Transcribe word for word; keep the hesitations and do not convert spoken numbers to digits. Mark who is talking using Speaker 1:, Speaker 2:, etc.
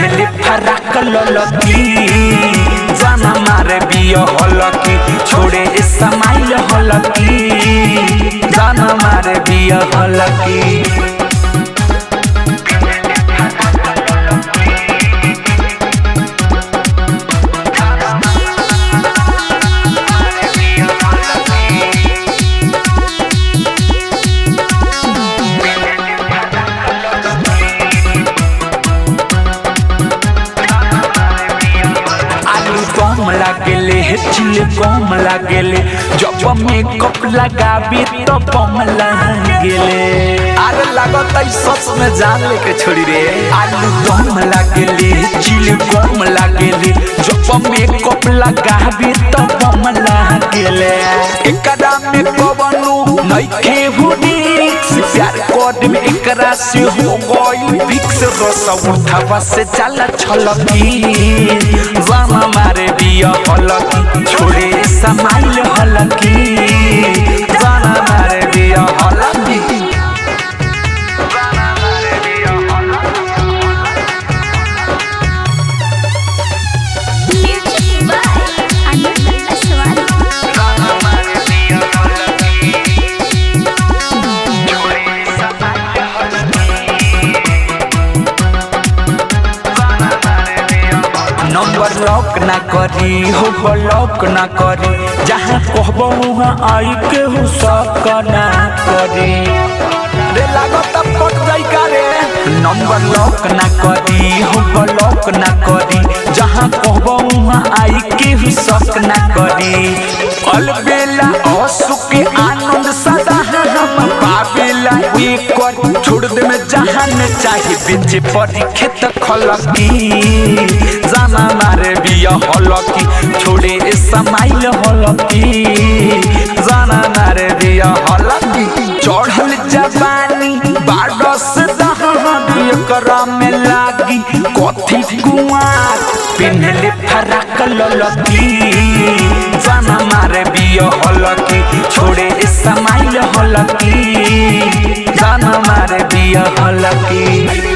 Speaker 1: पिन्हले फराक ललकी जाना मारे बिया हलकी छोड़े स्माइल हलकी जाना मारे बिया हलकी। कम लागेले चिले कम लागेले जब मेकअप लगाबी तो कम लागेले अरे लागत सच में जान लेके छोड़ी रे। आलू कम लागेले चिले कम लागेले जब मेकअप लगाबी तो कम लागेले एकरा में कवनो नइखे हुनी प्यार कोड में एकरा से हो गई फिक्स रस उठावा से चला छलकी जाना मारे बिया हलकी छोड़े स्माइल हलकी जाना मारे बिया हलकी। नंबर लॉक ना करी हो ब्लॉक ना करी जहाँ कहबो वहाँ आई के हो शक ना करी रे लागत पट जाई का रे। नंबर लॉक ना करी हो ब्लॉक ना करी जहाँ कहबो वहाँ आई के हो शक ना करी। अलबेला असुख आनंद सदा हम पावेला एक छोड़ दे में जहाँ न चाहे बेचे परी खेत खलकी जाना मारे बिया हलकी छोड़े स्माइल हलकी जाना मारे बिया हलकी। चढ़ल जवानी बारस दहरा में लागी कथी कुआर पिन्हले फराक ललकी जाना मारे बिया हलकी छोड़े स्माइल हलकी जाना मारे बिया हलकी।